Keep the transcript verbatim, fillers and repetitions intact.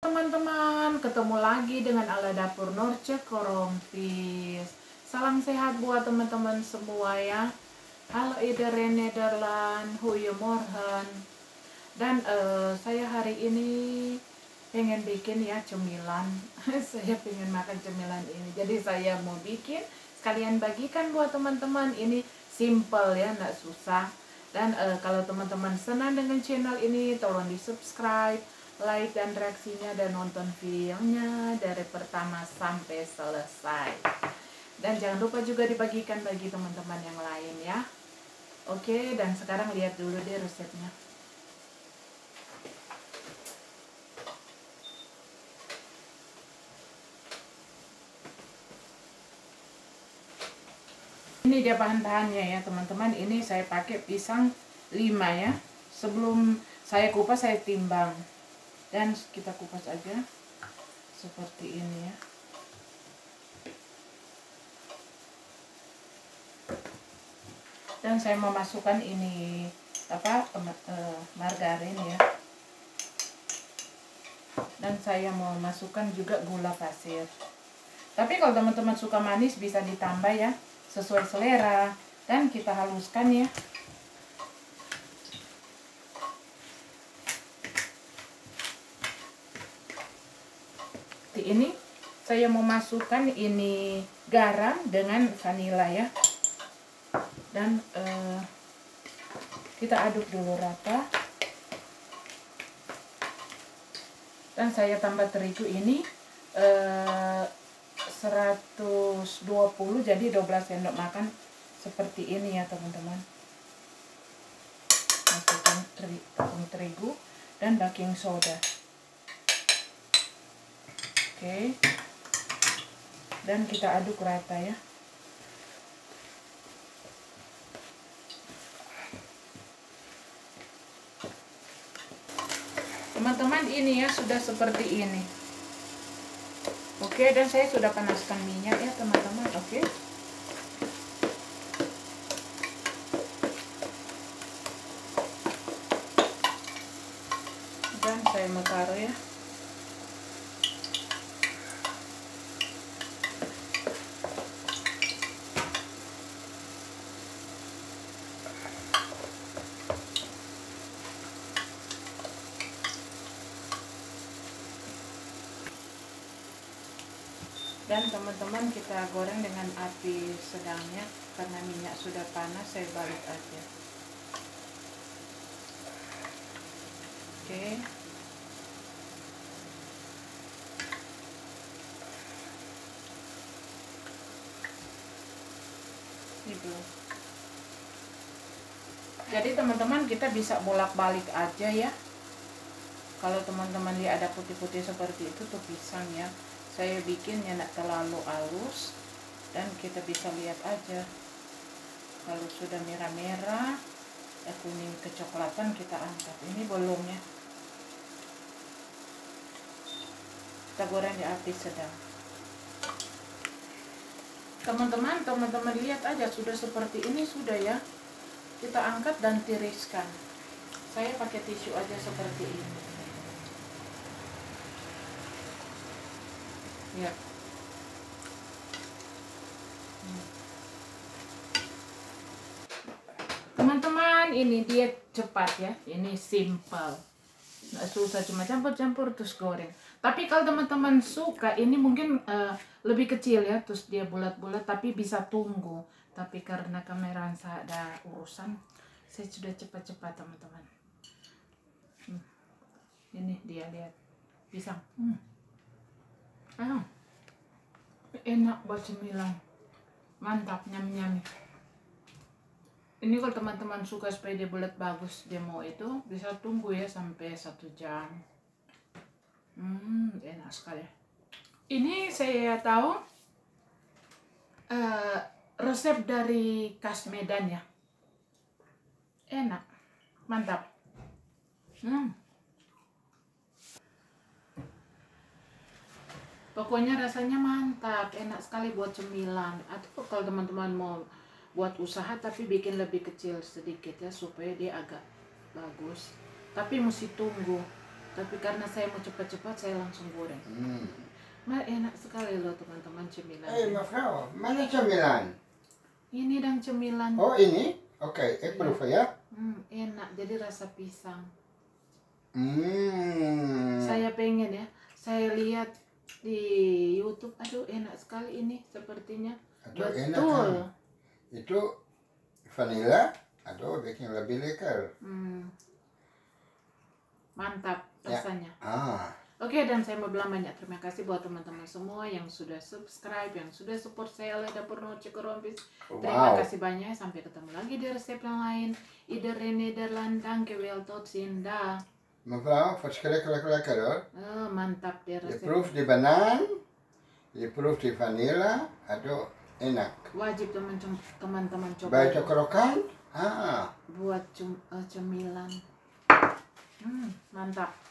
Teman-teman, ketemu lagi dengan Ala Dapur Norce Korompis. Salam sehat buat teman-teman semua ya. Halo iedereen Nederland, goeiemorgen. Dan uh, saya hari ini pengen bikin ya cemilan. Saya pengen makan cemilan ini. Jadi saya mau bikin sekalian bagikan buat teman-teman. Ini simple ya, nggak susah. Dan uh, kalau teman-teman senang dengan channel ini, tolong di subscribe, like dan reaksinya, dan nonton videonya dari pertama sampai selesai. Dan jangan lupa juga dibagikan bagi teman-teman yang lain ya. Oke, dan sekarang lihat dulu deh resepnya. Ini dia bahan-bahannya ya teman-teman. Ini saya pakai pisang lima ya. Sebelum saya kupas saya timbang. Dan kita kupas aja seperti ini ya. Dan saya mau masukkan ini apa uh, margarin ya. Dan saya mau masukkan juga gula pasir. Tapi kalau teman-teman suka manis bisa ditambah ya, sesuai selera. Dan kita haluskan ya. Ini saya mau masukkan ini garam dengan vanila ya. Dan uh, kita aduk dulu rata. Dan saya tambah terigu ini uh, seratus dua puluh, jadi dua belas sendok makan seperti ini ya teman-teman. Masukkan tepung terigu dan baking soda. Oke. Dan kita aduk rata ya. Teman-teman, ini ya sudah seperti ini. Oke, dan saya sudah panaskan minyak ya teman-teman. Oke. Dan saya mau taruh ya. Dan teman-teman, kita goreng dengan api sedangnya. Karena minyak sudah panas, saya balik aja. Oke. Gitu. Jadi teman-teman, kita bisa bolak-balik aja ya. Kalau teman-teman lihat ada putih-putih seperti itu tuh pisang ya. Saya bikinnya tidak terlalu halus. Dan kita bisa lihat aja. Kalau sudah merah-merah, ya kuning kecoklatan, kita angkat. Ini belum ya. Kita goreng di api sedang. Teman-teman, teman-teman lihat aja sudah seperti ini sudah ya. Kita angkat dan tiriskan. Saya pakai tisu aja seperti ini. Ya. Teman-teman, ini dia cepat ya. Ini simple. Nggak susah, cuma campur-campur terus goreng. Tapi kalau teman-teman suka, ini mungkin uh, lebih kecil ya, terus dia bulat-bulat, tapi bisa tunggu. Tapi karena kamera saya ada urusan, saya sudah cepat-cepat teman-teman. Hmm. Ini dia, lihat pisang. Hmm. Ah, enak buat cemilan, mantap, nyam-nyam. Ini kalau teman-teman suka supaya dia bulat bagus, dia mau itu bisa tunggu ya sampai satu jam. Hmm, enak sekali. Ini saya tahu uh, resep dari khas Medan ya. Enak, mantap. Hmm. Pokoknya rasanya mantap, enak sekali buat cemilan. Atau kalau teman-teman mau buat usaha tapi bikin lebih kecil sedikit ya, supaya dia agak bagus. Tapi mesti tunggu. Tapi karena saya mau cepat-cepat, saya langsung goreng. Hmm. Nah, enak sekali loh teman-teman cemilan. Eh, mevrouw, mana cemilan? Ini dan cemilan. Oh, ini? Oké, ik proef ya. Hmm, enak, jadi rasa pisang. Hmm. Saya pengen ya, saya lihat di YouTube, aduh enak sekali ini sepertinya. Aduh, Betul. enak kan? Itu vanilla, aduh bikin lebih lekker. Hmm. Mantap Ya. rasanya. Ah. Oke, dan saya mau bilang banyak terima kasih buat teman-teman semua yang sudah subscribe, yang sudah support saya oleh Dapur Noortje Kerompis. Terima Wow. kasih banyak. Sampai ketemu lagi di resep yang lain. Iedereen Nederland, dankjewel, tot ziens. Dah. Mevrouw, verschrikkelijk lekker hoor. Oh, mantap deh Je resep. proeft die banaan, je proeft die vanilla, aduh enak. Wajib teman- teman-teman coba Buiten krokant, ah. buat cum- eh, cemilan. Hmm, mantap.